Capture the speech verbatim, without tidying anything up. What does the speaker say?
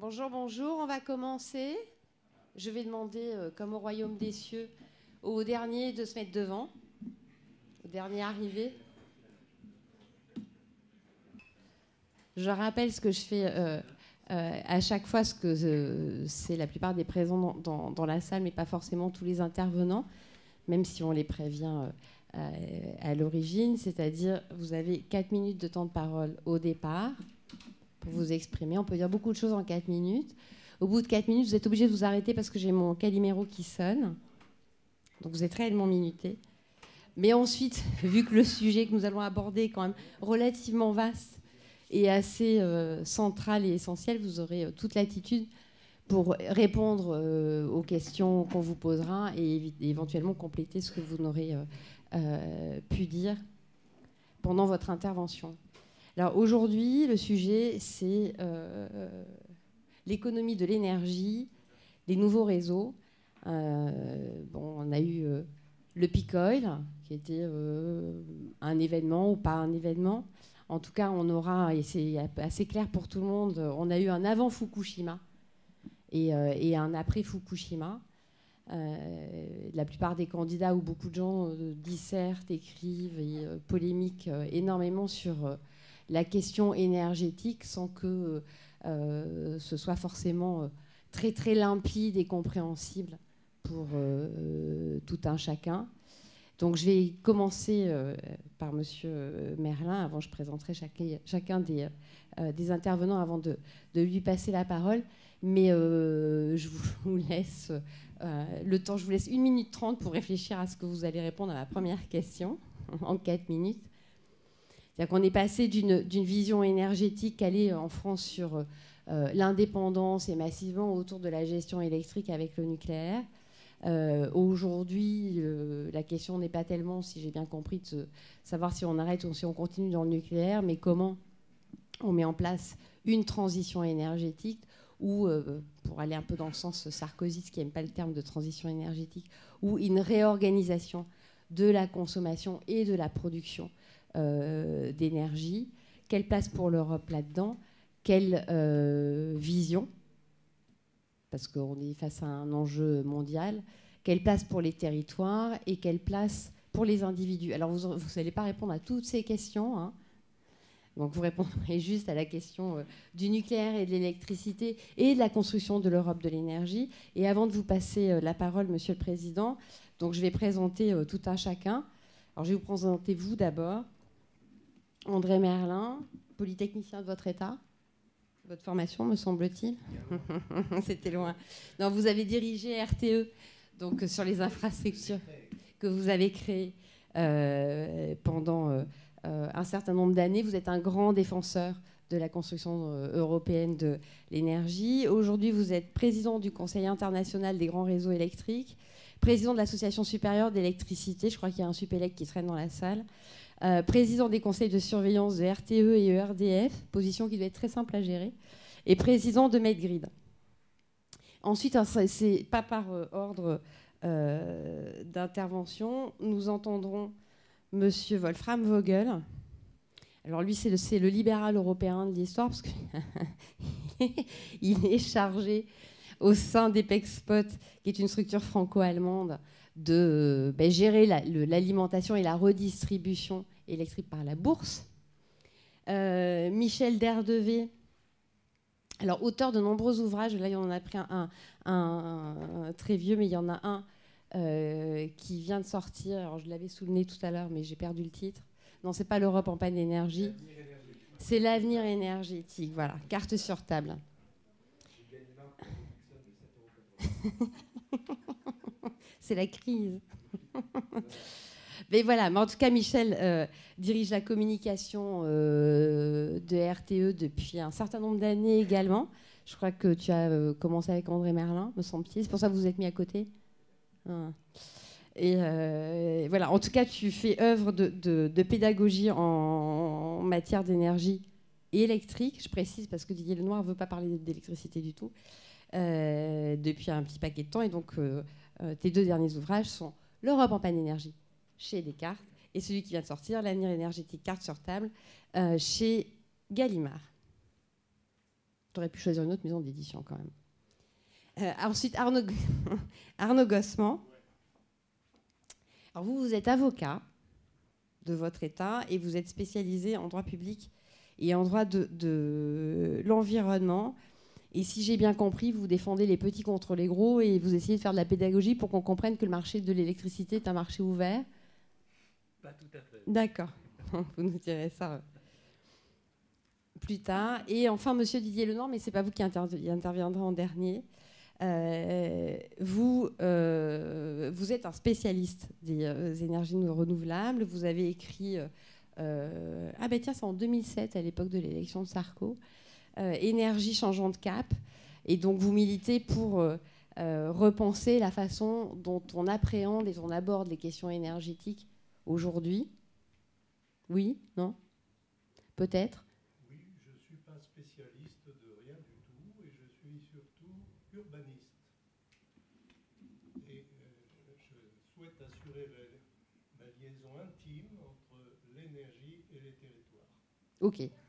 Bonjour, bonjour, on va commencer. Je vais demander, euh, comme au royaume des cieux, au dernier de se mettre devant, au dernier arrivé. Je rappelle ce que je fais euh, euh, à chaque fois, ce que euh, c'est la plupart des présents dans, dans, dans la salle, mais pas forcément tous les intervenants, même si on les prévient euh, à, à l'origine. C'est-à-dire, vous avez quatre minutes de temps de parole au départ pour vous exprimer. On peut dire beaucoup de choses en quatre minutes. Au bout de quatre minutes, vous êtes obligé de vous arrêter parce que j'ai mon caliméro qui sonne. Donc vous êtes réellement minuté. Mais ensuite, vu que le sujet que nous allons aborder est quand même relativement vaste et assez euh, central et essentiel, vous aurez euh, toute l'attitude pour répondre euh, aux questions qu'on vous posera et éventuellement compléter ce que vous n'aurez euh, euh, pu dire pendant votre intervention. Alors aujourd'hui, le sujet, c'est euh, l'économie de l'énergie, les nouveaux réseaux. Euh, bon, on a eu euh, le peak oil, qui était euh, un événement ou pas un événement. En tout cas, on aura, et c'est assez clair pour tout le monde, on a eu un avant Fukushima et, euh, et un après Fukushima. Euh, la plupart des candidats ou beaucoup de gens euh, dissertent, écrivent et euh, polémiquent euh, énormément sur euh, la question énergétique sans que euh, ce soit forcément euh, très très limpide et compréhensible pour euh, tout un chacun. Donc je vais commencer euh, par Monsieur Merlin, avant je présenterai chacun, chacun des, euh, des intervenants avant de, de lui passer la parole. Mais euh, je vous laisse euh, le temps, je vous laisse une minute trente pour réfléchir à ce que vous allez répondre à ma première question en quatre minutes. C'est-à-dire qu'on est passé d'une d'une vision énergétique calée en France sur euh, l'indépendance et massivement autour de la gestion électrique avec le nucléaire. Euh, Aujourd'hui, euh, la question n'est pas tellement, si j'ai bien compris, de se, savoir si on arrête ou si on continue dans le nucléaire, mais comment on met en place une transition énergétique ou, euh, pour aller un peu dans le sens sarkozyste qui n'aime pas le terme de transition énergétique, ou une réorganisation de la consommation et de la production euh, d'énergie. Quelle place pour l'Europe là-dedans? Quelle euh, vision? Parce qu'on est face à un enjeu mondial. Quelle place pour les territoires et quelle place pour les individus? Alors, vous n'allez pas répondre à toutes ces questions, hein. Donc, vous répondrez juste à la question euh, du nucléaire et de l'électricité et de la construction de l'Europe de l'énergie. Et avant de vous passer euh, la parole, Monsieur le Président, donc je vais présenter euh, tout un chacun. Alors, je vais vous présenter vous d'abord. André Merlin, polytechnicien de votre État. Votre formation, me semble-t-il. C'était loin. Non, vous avez dirigé R T E, donc euh, sur les infrastructures que vous avez créées euh, pendant euh, euh, un certain nombre d'années. Vous êtes un grand défenseur de la construction euh, européenne de l'énergie. Aujourd'hui, vous êtes président du Conseil international des grands réseaux électriques, président de l'Association supérieure d'électricité. Je crois qu'il y a un Supélec qui traîne dans la salle. Euh, président des conseils de surveillance de R T E et E R D F, position qui doit être très simple à gérer, et président de Medgrid. Ensuite, c'est pas par euh, ordre euh, d'intervention, nous entendrons Monsieur Wolfram Vogel. Alors lui, c'est le, le libéral européen de l'histoire, parce qu'il est chargé au sein d'EPEXPOT, qui est une structure franco-allemande, de ben, gérer l'alimentation et la redistribution électrique par la bourse. Euh, Michel Derdevé, alors auteur de nombreux ouvrages, là il y en a pris un, un, un, un très vieux, mais il y en a un euh, qui vient de sortir, alors je l'avais sous le nez tout à l'heure, mais j'ai perdu le titre. Non, c'est pas l'Europe en panne d'énergie, c'est l'avenir énergétique, voilà, carte sur table. C'est la crise. Mais voilà, mais en tout cas, Michel euh, dirige la communication euh, de R T E depuis un certain nombre d'années également. Je crois que tu as euh, commencé avec André Merlin, me semble-t-il. C'est pour ça que vous êtes mis à côté. Ah. Et euh, voilà, en tout cas, tu fais œuvre de, de, de pédagogie en, en matière d'énergie électrique. Je précise parce que Didier Lenoir ne veut pas parler d'électricité du tout euh, depuis un petit paquet de temps. Et donc, euh, euh, tes deux derniers ouvrages sont L'Europe en panne d'énergie chez Descartes et celui qui vient de sortir, L'avenir énergétique, carte sur table, euh, chez Gallimard. Tu aurais pu choisir une autre maison d'édition quand même. Euh, ensuite, Arnaud, Arnaud Gossement. Alors vous, vous êtes avocat de votre État et vous êtes spécialisé en droit public et en droit de, de l'environnement. Et si j'ai bien compris, vous défendez les petits contre les gros et vous essayez de faire de la pédagogie pour qu'on comprenne que le marché de l'électricité est un marché ouvert. Pas tout à fait. D'accord. Vous nous direz ça plus tard. Et enfin, Monsieur Didier Lenord, mais ce n'est pas vous qui intervi- interviendrez en dernier. Euh, vous, euh, vous êtes un spécialiste des euh, énergies renouvelables. Vous avez écrit... Euh, ah ben tiens, c'est en deux mille sept, à l'époque de l'élection de Sarko. Euh, énergie changeant de cap. Et donc, vous militez pour euh, euh, repenser la façon dont on appréhende et on aborde les questions énergétiques aujourd'hui. Oui? Non? Peut-être? Oui, je ne suis pas spécialiste de rien du tout et je suis surtout urbaniste. Et euh, je souhaite assurer la, la liaison intime entre l'énergie et les territoires. Ok.